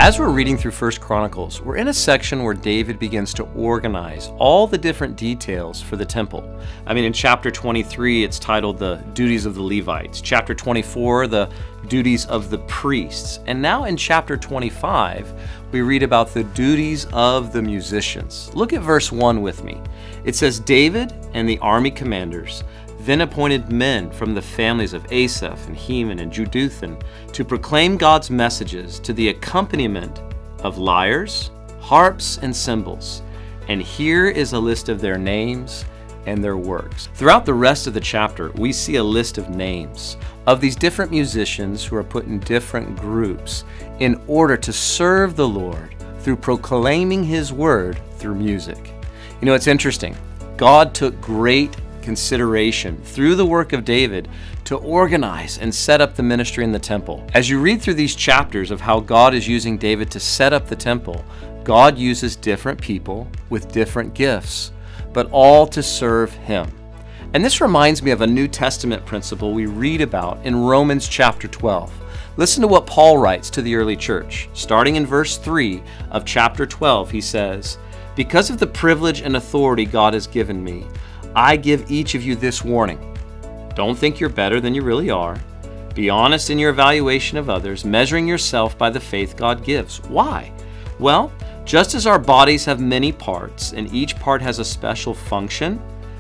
As we're reading through 1 Chronicles, we're in a section where David begins to organize all the different details for the temple. In chapter 23, it's titled the duties of the Levites. Chapter 24, the duties of the priests. And now in chapter 25, we read about the duties of the musicians. Look at verse 1 with me. It says, David and the army commanders then appointed men from the families of Asaph and Heman and Jeduthun to proclaim God's messages to the accompaniment of lyres, harps, and cymbals. And here is a list of their names and their works. Throughout the rest of the chapter, we see a list of names of these different musicians who are put in different groups in order to serve the Lord through proclaiming His word through music. It's interesting. God took great consideration through the work of David to organize and set up the ministry in the temple. As you read through these chapters of how God is using David to set up the temple, God uses different people with different gifts, but all to serve Him. And this reminds me of a New Testament principle we read about in Romans chapter 12. Listen to what Paul writes to the early church. Starting in verse 3 of chapter 12, he says, "Because of the privilege and authority God has given me, I give each of you this warning. Don't think you're better than you really are. Be honest in your evaluation of others, measuring yourself by the faith God gives." Why? Well, just as our bodies have many parts and each part has a special function,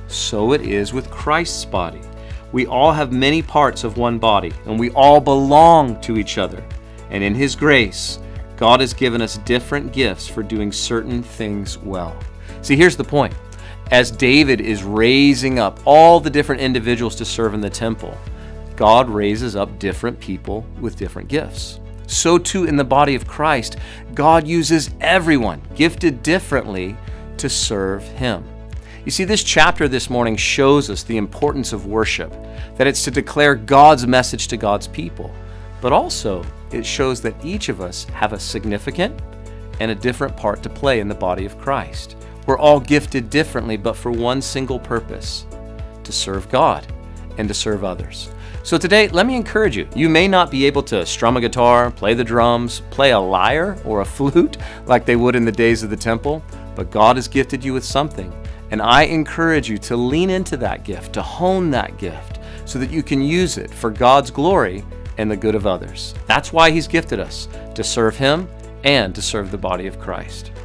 so it is with Christ's body. We all have many parts of one body, and we all belong to each other. And in His grace, God has given us different gifts for doing certain things well. See, here's the point. As David is raising up all the different individuals to serve in the temple, God raises up different people with different gifts. So too in the body of Christ, God uses everyone gifted differently to serve Him. You see, this chapter this morning shows us the importance of worship, that it's to declare God's message to God's people, but also it shows that each of us have a significant and a different part to play in the body of Christ. We're all gifted differently, but for one single purpose: to serve God and to serve others. So today, let me encourage you. You may not be able to strum a guitar, play the drums, play a lyre or a flute like they would in the days of the temple, but God has gifted you with something. And I encourage you to lean into that gift, to hone that gift, so that you can use it for God's glory and the good of others. That's why He's gifted us, to serve Him and to serve the body of Christ.